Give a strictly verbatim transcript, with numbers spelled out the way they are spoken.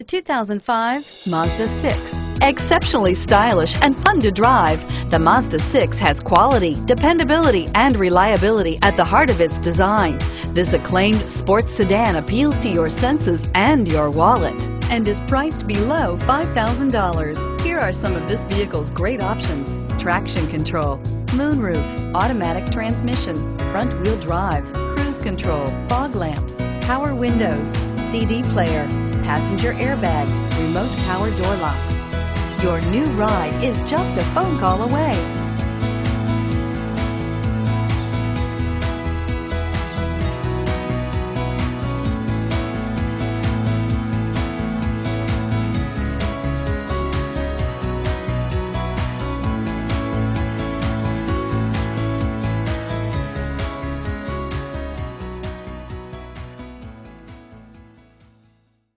The two thousand five Mazda six. Exceptionally stylish and fun to drive, the Mazda six has quality, dependability, and reliability at the heart of its design. This acclaimed sports sedan appeals to your senses and your wallet and is priced below five thousand dollars. Here are some of this vehicle's great options: traction control, moonroof, automatic transmission, front-wheel drive, cruise control, fog lamps, power windows, C D player, passenger airbag, remote power door locks. Your new ride is just a phone call away.